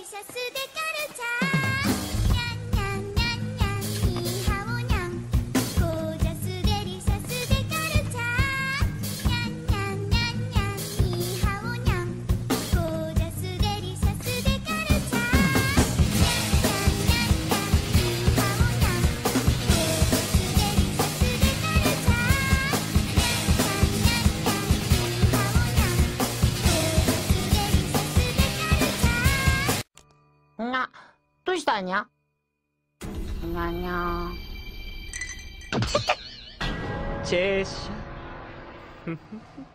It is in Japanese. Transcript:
リシャスでカルチャー。にゃんにゃんにゃんにゃん、ニーハオにゃん。ゴージャスデリシャスでカルチャー。にゃんにゃんにゃんにゃん、ニーハオにゃん。ゴージャスデリシャスでカルチャー。にゃんにゃんにゃんにゃん、ニーハオにゃん。ゴージャスデリシャスでカルチャー。にゃんにゃんにゃんにゃん、ニーハオにゃん。ゴージャスデリシャスでカルチャー。 な、どうしたにゃ？にゃにゃ。 チェーシャ。